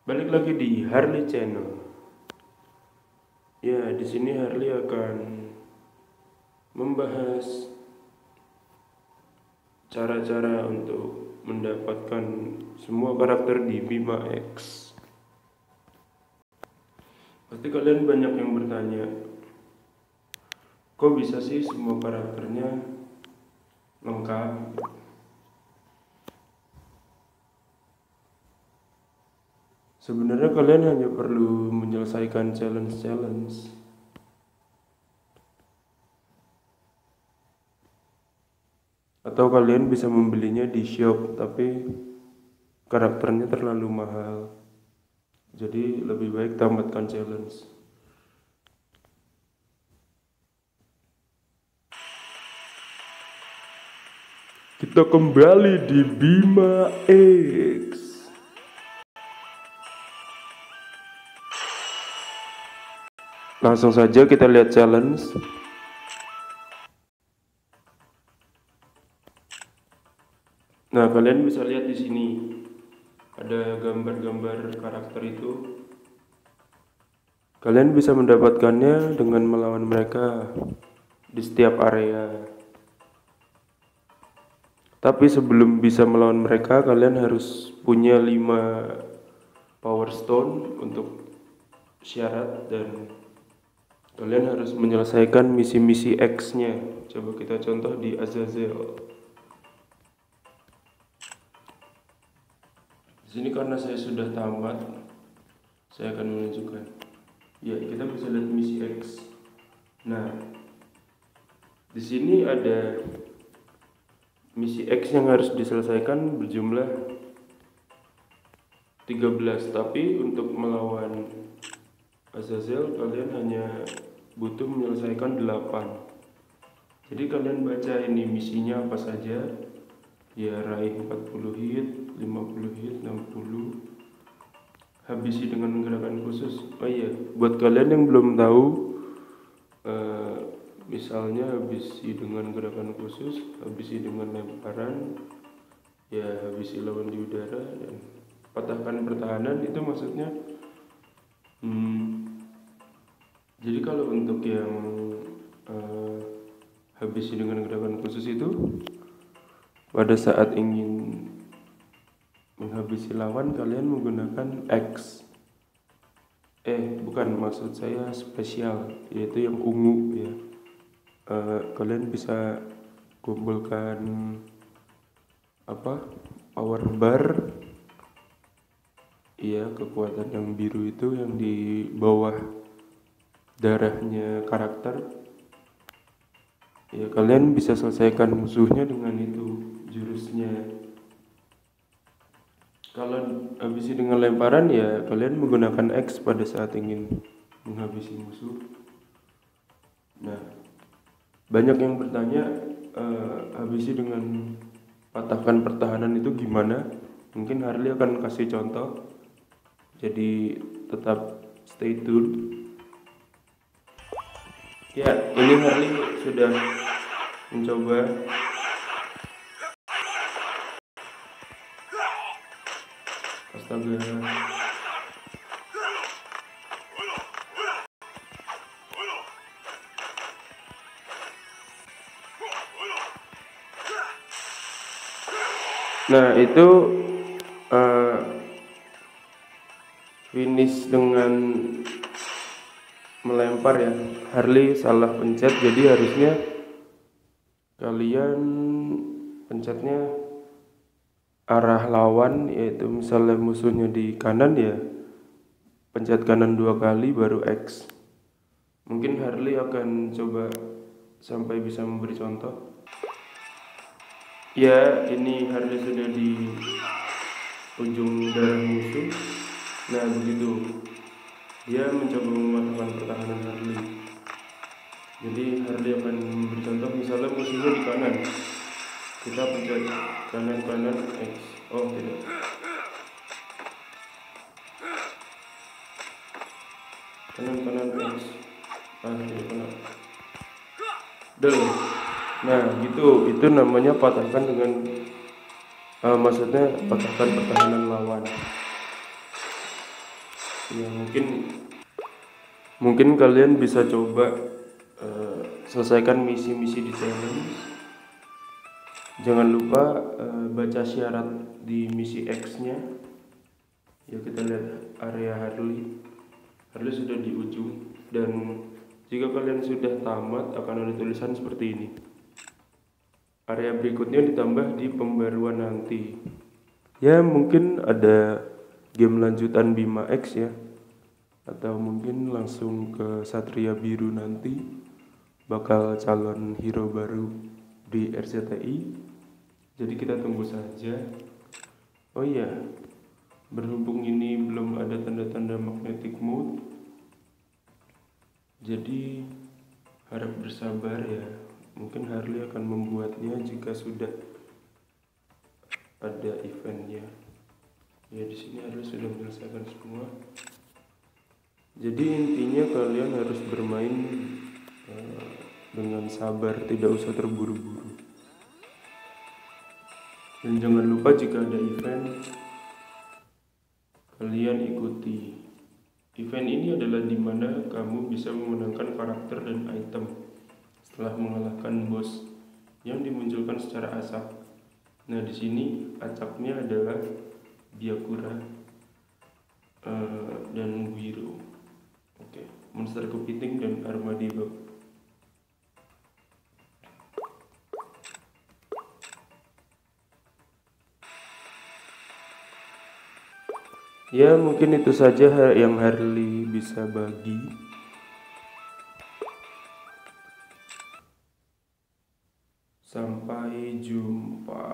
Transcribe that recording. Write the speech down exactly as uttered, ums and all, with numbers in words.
Balik lagi di Harley Channel. Ya, di sini Harley akan membahas cara-cara untuk mendapatkan semua karakter di Bima X. Pasti kalian banyak yang bertanya, kok bisa sih semua karakternya lengkap? Sebenarnya kalian hanya perlu menyelesaikan challenge-challenge. Atau kalian bisa membelinya di shop, tapi karakternya terlalu mahal. Jadi lebih baik tamatkan challenge. Kita kembali di Bima X. Langsung saja kita lihat challenge. Nah, kalian bisa lihat di sini ada gambar-gambar karakter itu. Kalian bisa mendapatkannya dengan melawan mereka di setiap area. Tapi sebelum bisa melawan mereka, kalian harus punya lima power stone untuk syarat, dan kalian harus menyelesaikan misi-misi X-nya. Coba kita contoh di Azazel. Di sini karena saya sudah tamat, saya akan menunjukkan. Ya, kita bisa lihat misi X. Nah, di sini ada misi X yang harus diselesaikan berjumlah tiga belas, tapi untuk melawan Azazel kalian hanya butuh menyelesaikan delapan. Jadi kalian baca ini misinya apa saja. Ya, raih empat puluh hit, lima puluh hit, enam puluh. Habisi dengan gerakan khusus. Oh iya, buat kalian yang belum tahu, uh, misalnya habisi dengan gerakan khusus, habisi dengan lemparan, ya habisi lawan di udara, dan patahkan pertahanan. Itu maksudnya hmm, jadi kalau untuk yang uh, habisi dengan gerakan khusus itu, pada saat ingin menghabisi lawan, kalian menggunakan X. Eh, bukan, maksud saya spesial, yaitu yang ungu ya. Uh, kalian bisa kumpulkan apa? Power bar. Iya, kekuatan yang biru itu yang di bawah darahnya karakter. Ya, kalian bisa selesaikan musuhnya dengan itu jurusnya. Kalau habisi dengan lemparan, ya kalian menggunakan X pada saat ingin menghabisi musuh. Nah, banyak yang bertanya, uh, habisi dengan patahkan pertahanan itu gimana? Mungkin Harley akan kasih contoh. Jadi tetap stay tune. Ya, ini Harley sudah mencoba. Astaga. Nah, itu uh, finish dengan melempar ya. Harley salah pencet, jadi harusnya kalian pencetnya arah lawan, yaitu misalnya musuhnya di kanan, ya pencet kanan dua kali baru X. Mungkin Harley akan coba sampai bisa memberi contoh. Ya, ini Harley sudah di ujung darah musuh. Nah, begitu dia mencoba mematahkan pertahanan Harley. Jadi Harley akan memberi contoh, misalnya musuhnya di kanan, kita pencet kanan kanan X. Oh tidak, kanan kanan X. Ah, tidak kena. Del. Nah, gitu, itu namanya patahkan dengan uh, maksudnya patahkan pertahanan lawan. Ya mungkin mungkin kalian bisa coba uh, selesaikan misi-misi di challenge. Jangan lupa uh, baca syarat di misi X-nya. Ya kita lihat area Harley. Harley sudah di ujung, dan jika kalian sudah tamat akan ada tulisan seperti ini. Area berikutnya ditambah di pembaruan nanti. Ya mungkin ada game lanjutan Bima X ya, atau mungkin langsung ke Satria Biru nanti bakal calon hero baru di R C T I. Jadi kita tunggu saja. Oh iya, berhubung ini belum ada tanda-tanda magnetic mode, jadi harap bersabar ya. Mungkin Harley akan membuatnya jika sudah ada eventnya. Ya di sini Harley sudah menyelesaikan semua. Jadi intinya kalian harus bermain uh, dengan sabar, tidak usah terburu-buru. Dan jangan lupa jika ada event, kalian ikuti. Event ini adalah dimana kamu bisa memenangkan karakter dan item setelah mengalahkan bos yang dimunculkan secara acak. Nah di sini acaknya adalah Byakura uh, dan Wiro. Oke, monster kepiting dan Armadillo. Ya mungkin itu saja yang Harley bisa bagi. Sampai jumpa.